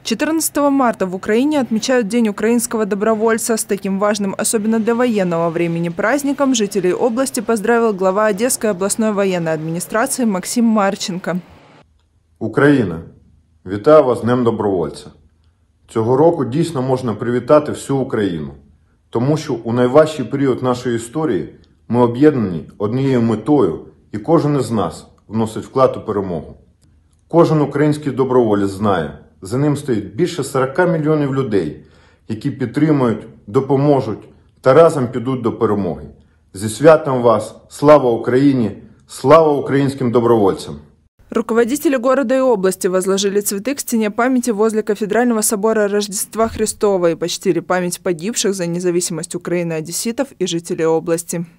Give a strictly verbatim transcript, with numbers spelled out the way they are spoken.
четырнадцатого марта в Украине отмечают День украинского добровольца. С таким важным, особенно для военного времени, праздником жителей области поздравил глава Одесской областной военной администрации Максим Марченко. Україна, вітаю вас з Днем добровольця. Цього року дійсно можна привітати всю Україну, тому що у найважчий період нашої історії ми об'єднані однією метою, і кожен із нас вносить вклад у перемогу. Кожен український доброволець знає, за ним стоїть більше сорока мільйонів людей, які підтримують, допоможуть та разом підуть до перемоги. Зі святом вас! Слава Україні! Слава українським добровольцям! Руководители города и области возложили цветы к стене памяти возле Кафедрального собора Рождества Христова и почтили память погибших за независимость Украины одесситов и жителей области.